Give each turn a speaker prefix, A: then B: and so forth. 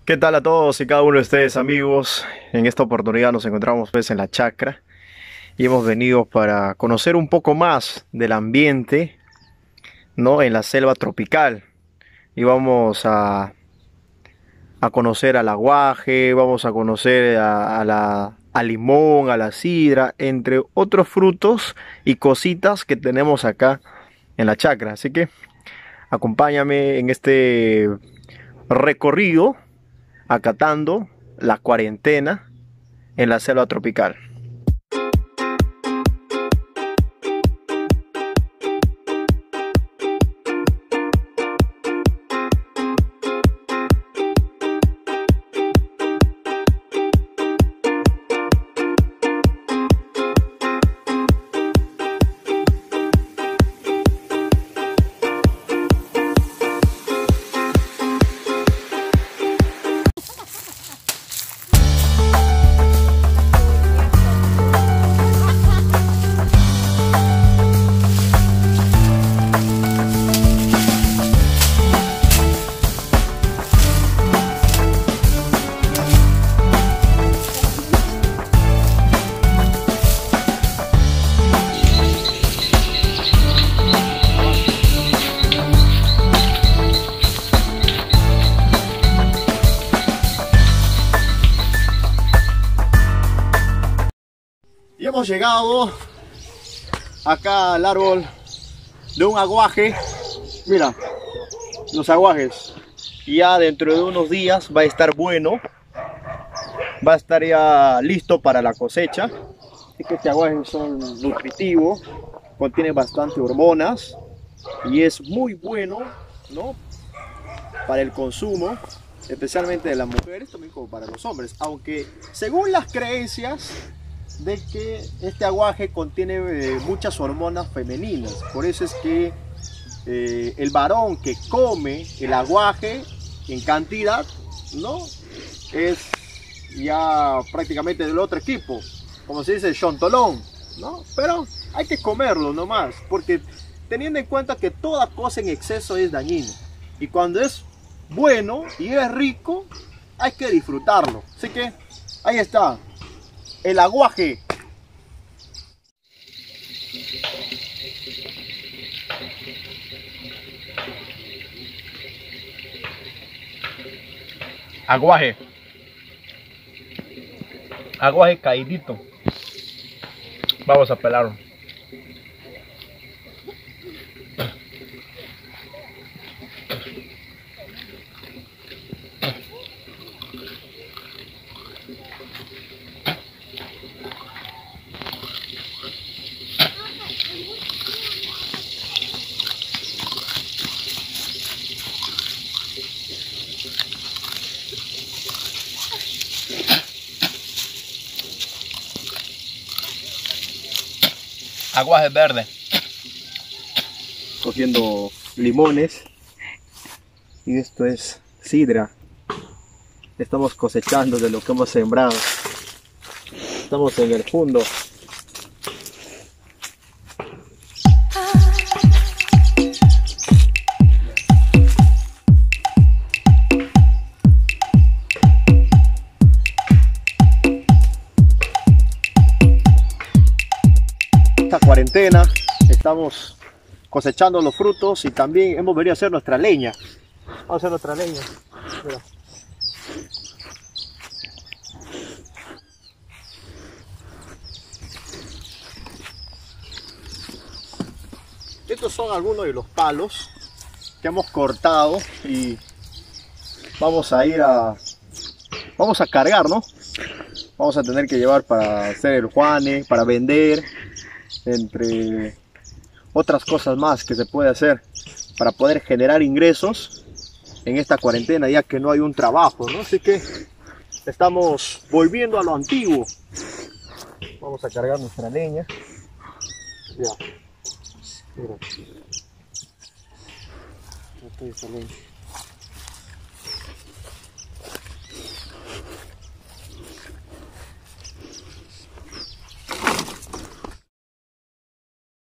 A: ¿Qué tal a todos y cada uno de ustedes, amigos? En esta oportunidad nos encontramos pues en la chacra y hemos venido para conocer un poco más del ambiente, ¿no? En la selva tropical. Y vamos a conocer al aguaje, vamos a conocer al limón, a la sidra, entre otros frutos y cositas que tenemos acá en la chacra. Así que acompáñame en este recorrido acatando la cuarentena en la selva tropical. Y hemos llegado acá al árbol de un aguaje. Mira, los aguajes. Y ya dentro de unos días va a estar bueno. Va a estar ya listo para la cosecha. Es que este aguaje son nutritivos, contiene bastante hormonas y es muy bueno, ¿no? Para el consumo, especialmente de las mujeres, también como para los hombres. Aunque según las creencias de que este aguaje contiene muchas hormonas femeninas, por eso es que el varón que come el aguaje en cantidad, ¿no? Es ya prácticamente del otro equipo, como se dice, chontolón, ¿no? Pero hay que comerlo nomás, porque teniendo en cuenta que toda cosa en exceso es dañina, y cuando es bueno y es rico, hay que disfrutarlo. Así que ahí está el aguaje. Aguaje. Aguaje caidito. Vamos a pelarlo. Aguaje verde. Cogiendo limones. Y esto es sidra. Estamos cosechando de lo que hemos sembrado. Estamos en el fondo. Esta cuarentena estamos cosechando los frutos y también hemos venido a hacer nuestra leña. Vamos a hacer nuestra leña. Mira. Estos son algunos de los palos que hemos cortado y vamos a cargar, ¿no? Vamos a tener que llevar para hacer el juane, para vender, entre otras cosas más que se puede hacer para poder generar ingresos en esta cuarentena, ya que no hay un trabajo, ¿no? Así que estamos volviendo a lo antiguo. Vamos a cargar nuestra leña. Ya. Mira. Esta es la leña.